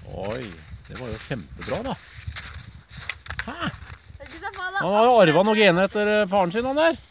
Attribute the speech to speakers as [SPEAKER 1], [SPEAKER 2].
[SPEAKER 1] Oi, det var jo kjempebra da. Hæ?
[SPEAKER 2] Han
[SPEAKER 1] Han har jo arvet noen gener etter faren sin, han der.